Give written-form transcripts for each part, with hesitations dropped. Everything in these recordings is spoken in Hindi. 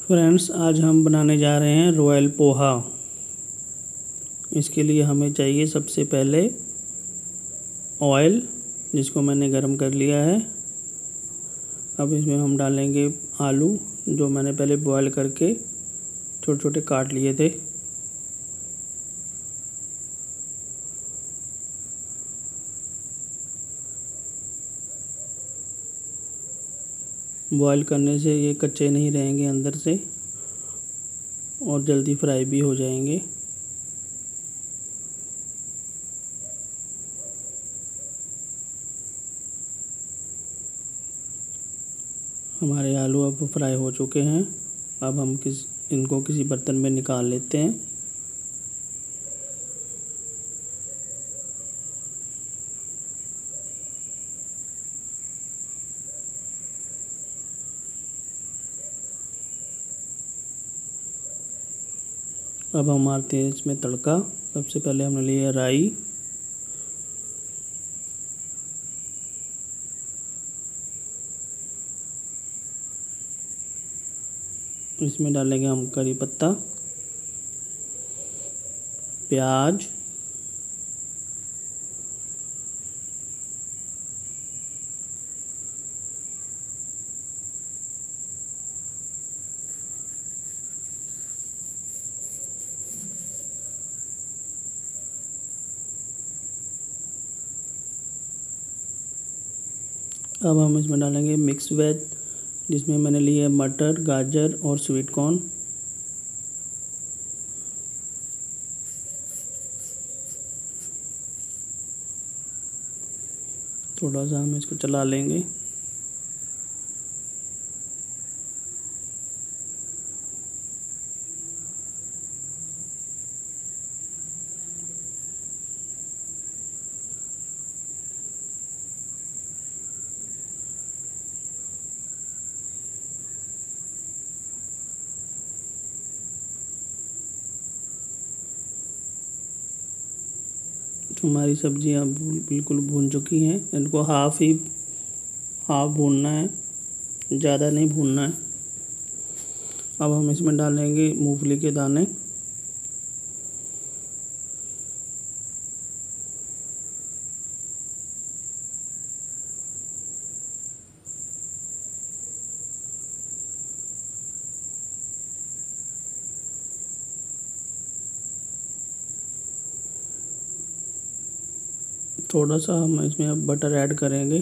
फ्रेंड्स, आज हम बनाने जा रहे हैं रॉयल पोहा। इसके लिए हमें चाहिए सबसे पहले ऑयल, जिसको मैंने गरम कर लिया है। अब इसमें हम डालेंगे आलू, जो मैंने पहले बॉयल करके छोटे छोटे काट लिए थे। बॉयल करने से ये कच्चे नहीं रहेंगे अंदर से और जल्दी फ्राई भी हो जाएंगे। हमारे आलू अब फ्राई हो चुके हैं। अब हम इनको किसी बर्तन में निकाल लेते हैं। अब हम मारते हैं इसमें तड़का। सबसे पहले हमने लिया राई, इसमें डालेंगे हम करी पत्ता, प्याज, अब हम इसमें डालेंगे मिक्स वेज, जिसमें मैंने लिए मटर, गाजर और स्वीट कॉर्न। थोड़ा सा हम इसको चला लेंगे। हमारी सब्जियां बिल्कुल भून चुकी हैं। इनको हाफ भूनना है, ज़्यादा नहीं भूनना है। अब हम इसमें डालेंगे मूंगफली के दाने, थोड़ा सा हम इसमें अब बटर ऐड करेंगे।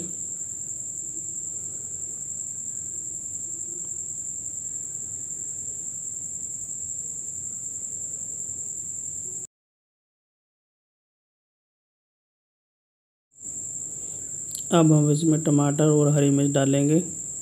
अब हम इसमें टमाटर और हरी मिर्च डालेंगे।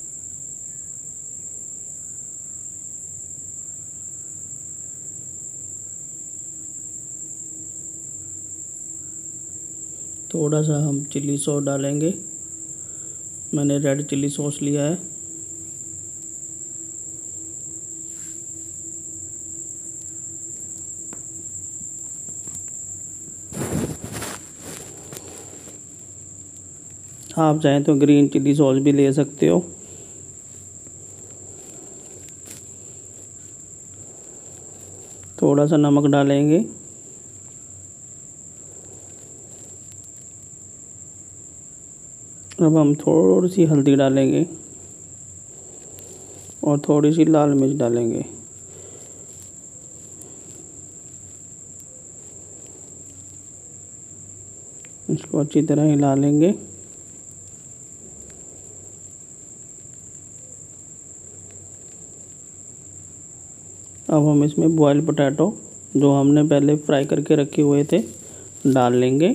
थोड़ा सा हम चिल्ली सॉस डालेंगे। मैंने रेड चिल्ली सॉस लिया है। आप चाहें तो ग्रीन चिल्ली सॉस भी ले सकते हो। थोड़ा सा नमक डालेंगे। अब हम थोड़ी सी हल्दी डालेंगे और थोड़ी सी लाल मिर्च डालेंगे। इसको अच्छी तरह हिला लेंगे। अब हम इसमें बॉयल पोटैटो, जो हमने पहले फ्राई करके रखे हुए थे, डाल लेंगे।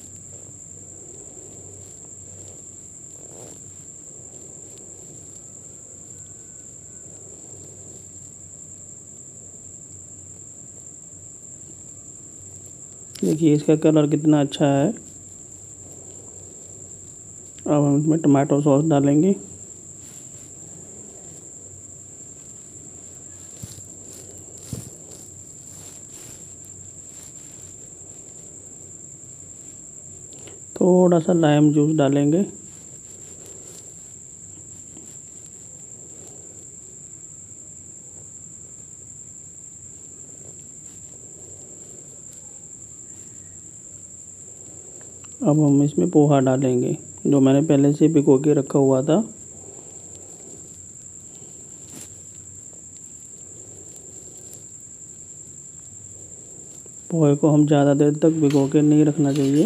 देखिए इसका कलर कितना अच्छा है। अब हम इसमें टमाटो सॉस डालेंगे। थोड़ा सा लाइम जूस डालेंगे। अब हम इसमें पोहा डालेंगे जो मैंने पहले से भिगो के रखा हुआ था। पोहे को हम ज़्यादा देर तक भिगो के नहीं रखना चाहिए,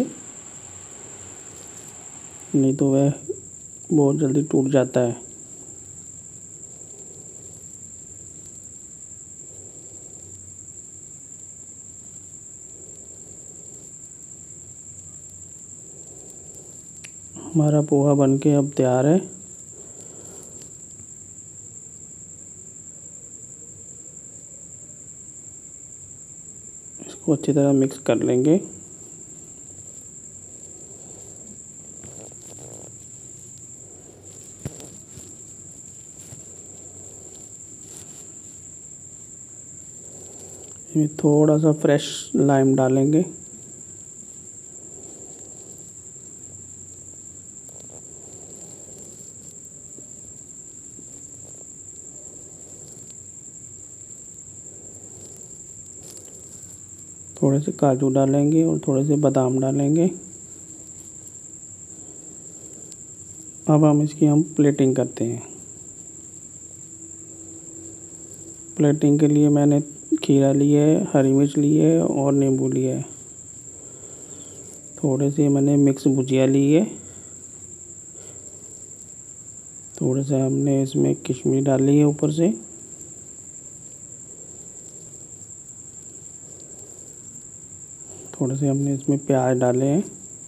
नहीं तो वह बहुत जल्दी टूट जाता है। हमारा पोहा बनके अब तैयार है। इसको अच्छी तरह मिक्स कर लेंगे। इसमें थोड़ा सा फ्रेश लाइम डालेंगे। थोड़े से काजू डालेंगे और थोड़े से बादाम डालेंगे। अब हम प्लेटिंग करते हैं। प्लेटिंग के लिए मैंने खीरा लिया है, हरी मिर्च ली है और नींबू लिया है। थोड़े से मैंने मिक्स भुजिया ली है। थोड़े से हमने इसमें किशमिश डाली है ऊपर से। थोड़े से हमने इसमें प्याज डाले हैं।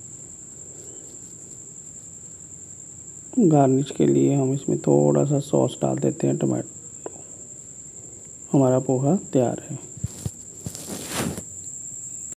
गार्निश के लिए हम इसमें थोड़ा सा सॉस डाल देते हैं टमाटो। हमारा पोहा तैयार है।